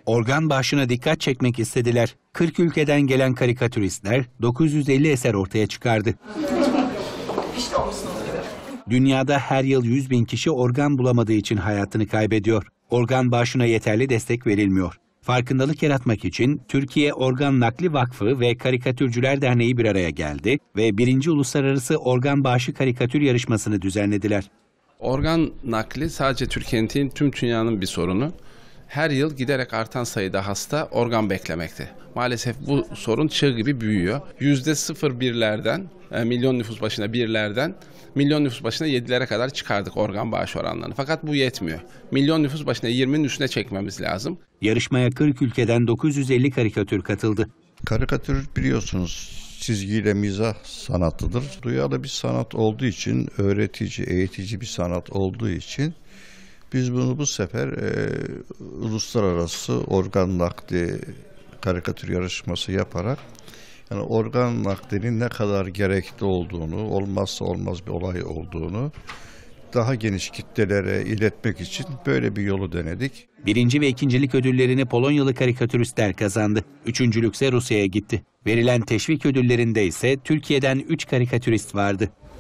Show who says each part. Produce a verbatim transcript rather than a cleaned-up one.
Speaker 1: Organ bağışına dikkat çekmek istediler. kırk ülkeden gelen karikatüristler dokuz yüz elli eser ortaya çıkardı. Dünyada her yıl yüz bin kişi organ bulamadığı için hayatını kaybediyor. Organ bağışına yeterli destek verilmiyor. Farkındalık yaratmak için Türkiye Organ Nakli Vakfı ve Karikatürcüler Derneği bir araya geldi ve birinci Uluslararası Organ Bağışı Karikatür Yarışması'nı düzenlediler.
Speaker 2: Organ nakli sadece Türkiye'nin değil, tüm dünyanın bir sorunu. Her yıl giderek artan sayıda hasta organ beklemekte. Maalesef bu sorun çığ gibi büyüyor. yüzde sıfır birlerden, milyon nüfus başına birlerden, milyon nüfus başına yedilere kadar çıkardık organ bağış oranlarını. Fakat bu yetmiyor. Milyon nüfus başına yirminin üstüne çekmemiz lazım.
Speaker 1: Yarışmaya kırk ülkeden dokuz yüz elli karikatür katıldı.
Speaker 3: Karikatür biliyorsunuz çizgiyle mizah sanatıdır. Duyarlı bir sanat olduğu için, öğretici, eğitici bir sanat olduğu için biz bunu bu sefer e, uluslararası organ nakli karikatür yarışması yaparak yani organ naklinin ne kadar gerekli olduğunu, olmazsa olmaz bir olay olduğunu daha geniş kitlelere iletmek için böyle bir yolu denedik.
Speaker 1: Birinci ve ikincilik ödüllerini Polonyalı karikatüristler kazandı. Üçüncülükse Rusya'ya gitti. Verilen teşvik ödüllerinde ise Türkiye'den üç karikatürist vardı.